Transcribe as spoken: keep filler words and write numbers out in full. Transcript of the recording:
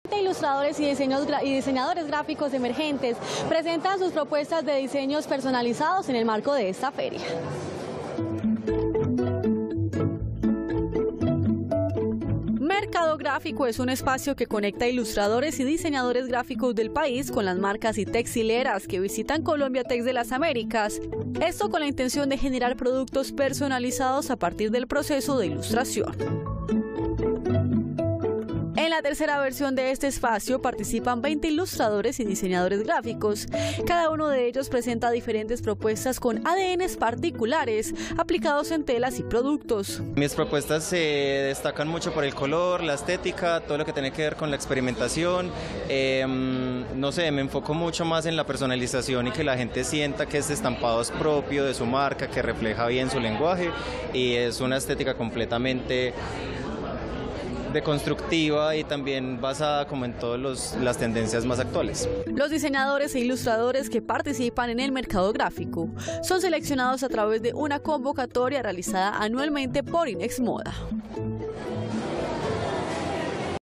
Ilustradores y, diseños, y diseñadores gráficos emergentes presentan sus propuestas de diseños personalizados en el marco de esta feria. Mercado Gráfico es un espacio que conecta ilustradores y diseñadores gráficos del país con las marcas y textileras que visitan Colombia Tex de las Américas. Esto con la intención de generar productos personalizados a partir del proceso de ilustración. En la tercera versión de este espacio participan veinte ilustradores y diseñadores gráficos. Cada uno de ellos presenta diferentes propuestas con A D Ns particulares aplicados en telas y productos. Mis propuestas se destacan mucho por el color, la estética, todo lo que tiene que ver con la experimentación. Eh, no sé, me enfoco mucho más en la personalización y que la gente sienta que este estampado es propio de su marca, que refleja bien su lenguaje y es una estética completamente deconstructiva y también basada como en todas las tendencias más actuales. Los diseñadores e ilustradores que participan en el mercado gráfico son seleccionados a través de una convocatoria realizada anualmente por Inex Moda.